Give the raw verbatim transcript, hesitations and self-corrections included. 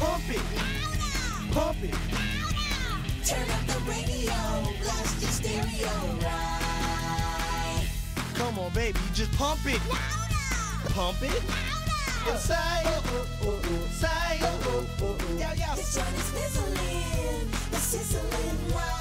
pump it, pump it. Turn up the radio, blast your stereo right. Come on, baby, just pump it. Louder. Pump it. Louder. Inside, inside. This joint is sizzling, it's sizzling right.